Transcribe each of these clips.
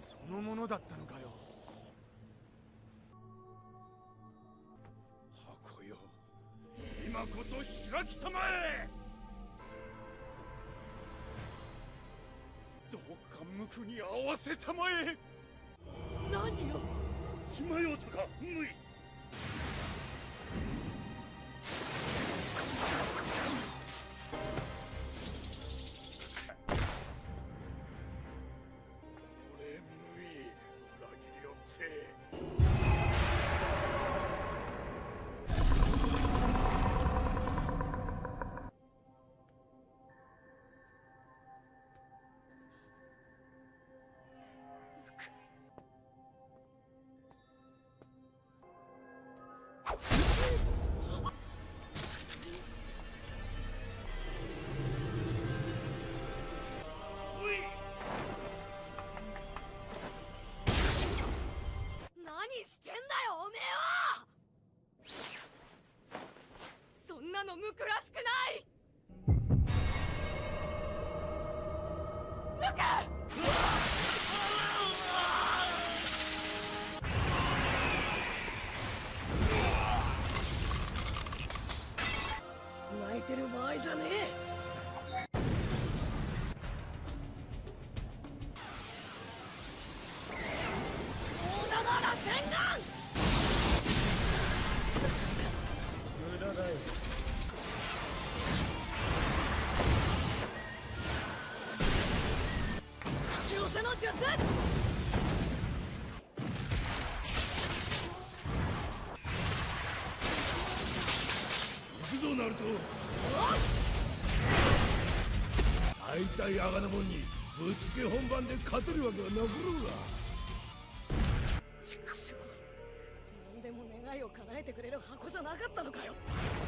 そのものだったのかよ。 箱よ、今こそ開きたまえ。どうか無垢に合わせたまえ。 何よ。 しまようたか、無い。俺無い、裏切りおって。 何してんだよおめえは。そんなの無垢らしくない。無垢。泣いてる場合じゃねえ。洗顔。 無駄だよ。 口寄せの術。 行くぞナルト。大体あがなもんにぶっつけ本番で勝てるわけはなかろうが。 何でも願いを叶えてくれる箱じゃなかったのかよ。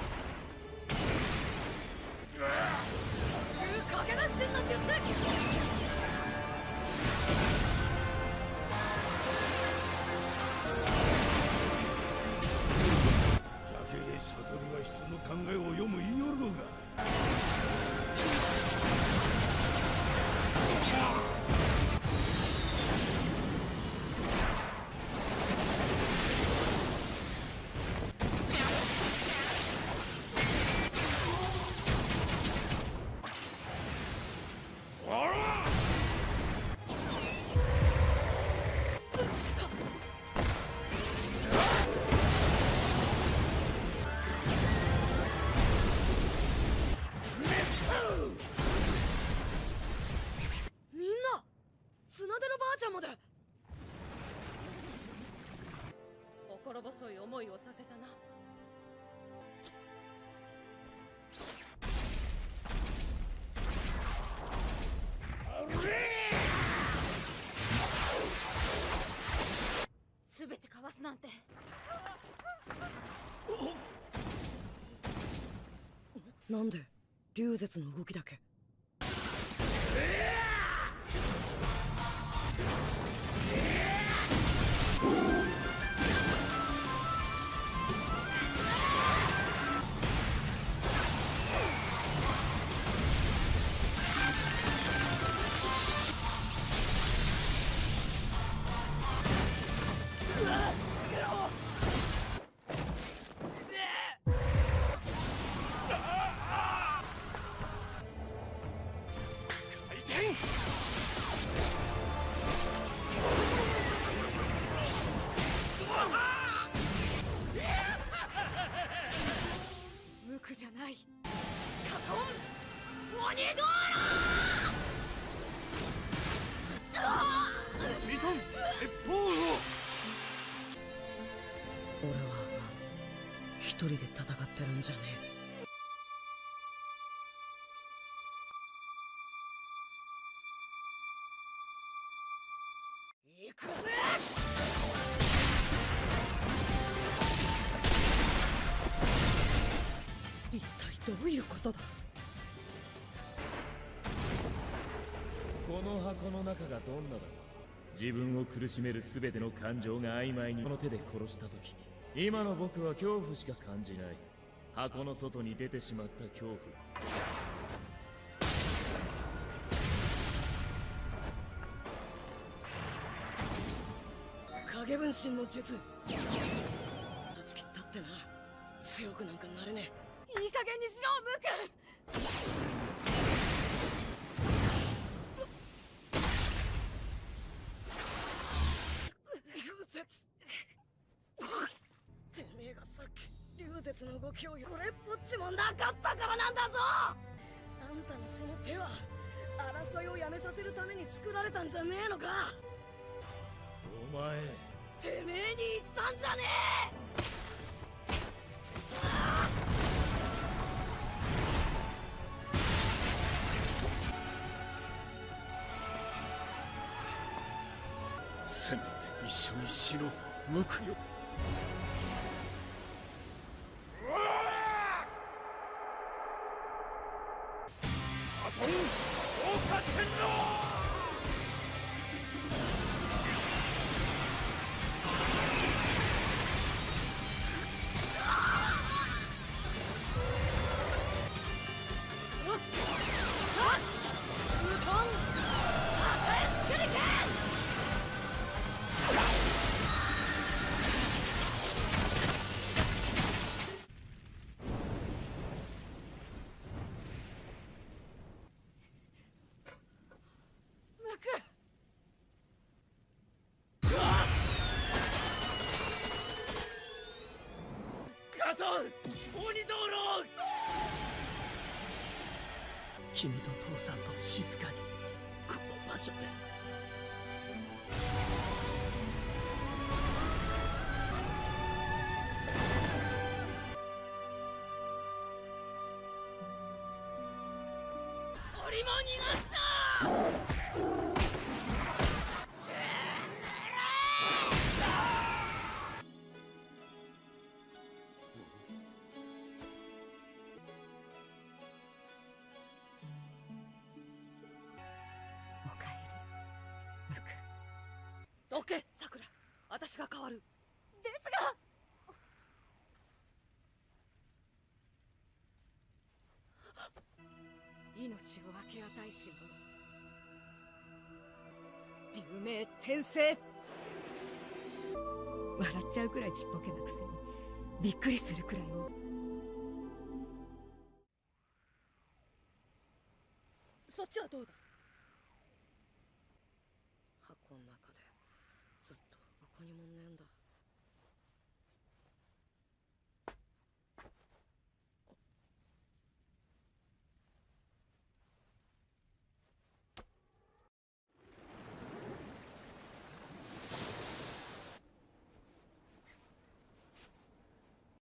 中影なしの術。 じゃけ悟りは人の考えを読む言いよるのか。 心細い思いをさせたな。全てかわすなんて。なんで龍絶の動きだけ。無垢じゃない。カトン鬼ドーラ。 水遁鉄砲を。 俺は一人で戦ってるんじゃねえ。行くぜ。一体どういうことだ。 この箱の中がどんなだろう。自分を苦しめる全ての感情が曖昧にこの手で殺した時、今の僕は恐怖しか感じない。箱の外に出てしまった恐怖。 影分身の術断ち切ったってな。強くなんかなれねいい加減にしろムえ。流絶てめえがさっき流絶の動きをこれっぽっちもなかったからなんだぞ。あんたのその手は争いをやめさせるために作られたんじゃねえのか。 お前てめえに言ったんじゃねえ。 せめて一緒に死のう無垢よ。カトン豪華天皇。カトン鬼道郎。君と父さんと静かにこの場所で。鳥も逃がすな。 おかえりムク。 どけさくら、私が変わる。 ですが命を分け与えし者流明転生。笑っちゃうくらいちっぽけなくせにびっくりするくらいを。 そっちはどうだ。